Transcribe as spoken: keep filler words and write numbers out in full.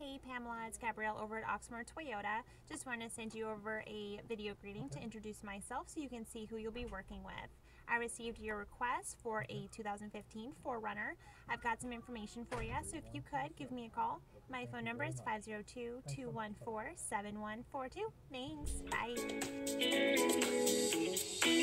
Hey Pamela, it's Gabrielle over at Oxmoor Toyota. Just wanted to send you over a video greeting to introduce myself so you can see who you'll be working with. I received your request for a two thousand fifteen four runner. I've got some information for you, so if you could, give me a call. My phone number is five zero two, two one four, seven one four two. Thanks. Bye.